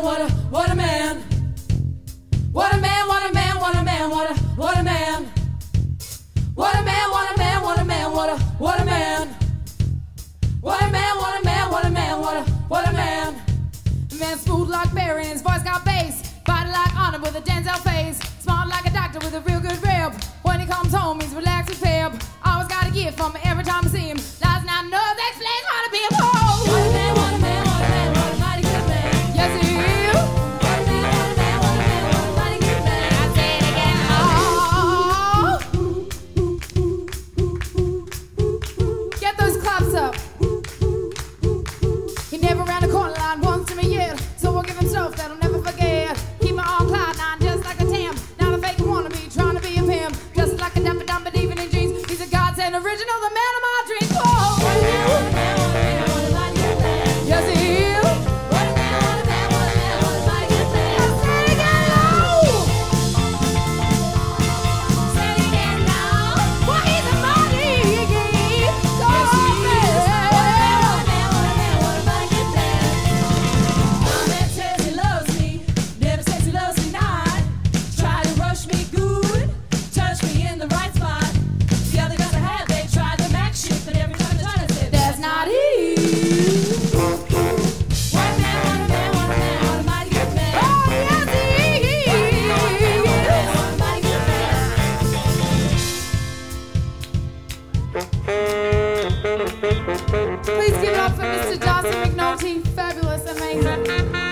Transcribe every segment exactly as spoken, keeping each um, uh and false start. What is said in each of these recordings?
man, what a, what a man. What a man, what a man, what a man, what a, what a man. What a man, what a man, what a man, what a, what a man. What a man, what a man, what a man, what a, what a man. Man smooth like Barry and his voice got bass. Body like Arnold with a Denzel face. Smart like a doctor with a real good rib. When he comes home, he's relaxed with pep. Always got a gift from me every time I see him. Last night, no, that explains how to be a pole. What a man, what a man, what a man, what a mighty good man. Yes, he is. What a man, what a man, what a man, what a mighty good man. I say it again. Oh. Get those claps up. He never ran a corner line once in a year, so we'll give him stuff that'll never forget. Keep my all cloud nine just like a Tam. Not a fake wannabe, trying to be a pimp. Just like a dapper dump, but even in jeans, he's a godsend original, the man of my dreams. Whoa. What a man, what a man, what a man, what a mighty good man. Yes, he is. What a man, what a man, what a man, what a mighty good man. Say it again now. Say it again now. Well, he's a mighty good man. Please give it up for Mister Darcy McNulty. Fabulous, amazing.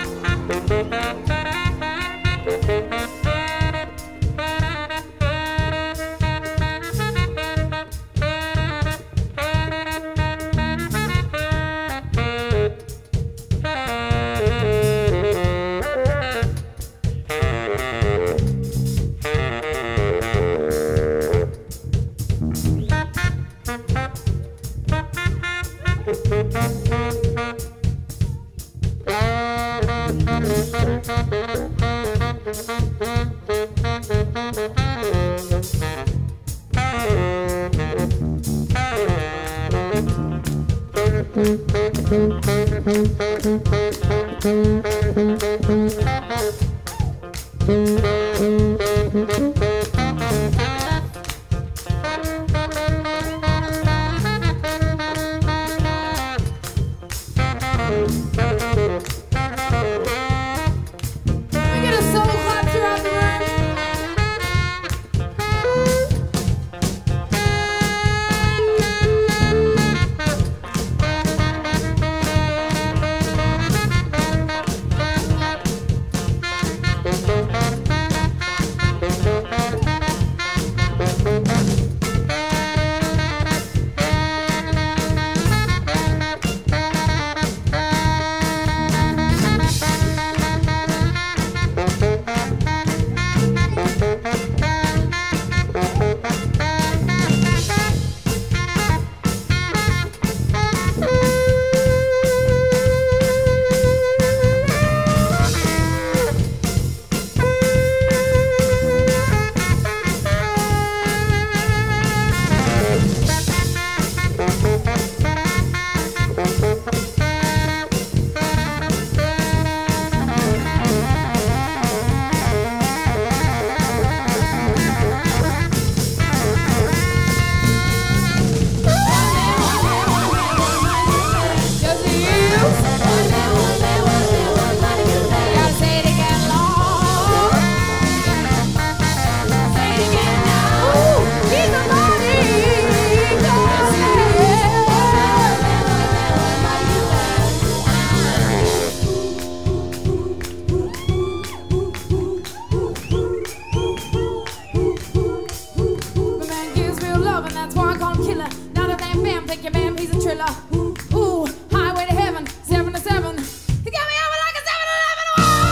Ooh, highway to heaven, seven to seven. He got me over like a seven eleven.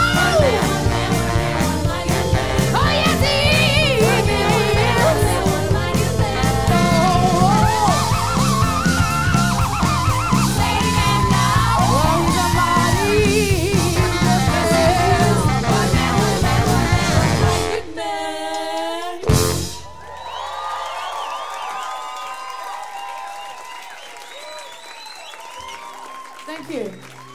Oh, yes, he is. Thank you.